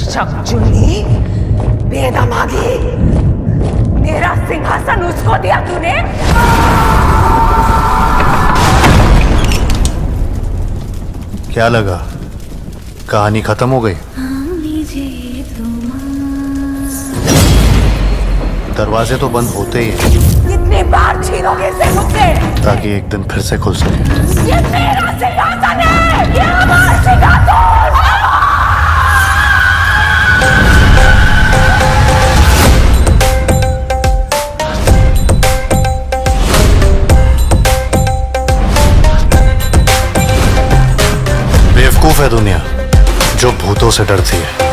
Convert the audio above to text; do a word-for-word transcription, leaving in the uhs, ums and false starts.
शक्चुनी, बेदमागी, मेरा सिंहासन उसको दिया तूने? क्या लगा, कहानी खत्म हो गई? दरवाजे तो बंद होते ही हैं। कितनी बार छीनोगे इसे मुझसे? ताकि एक दिन फिर से खुल सके। ये मेरा सिंहासन है, ये हमारा सिंहासन। बेवकूफ है दुनिया जो भूतों से डरती है।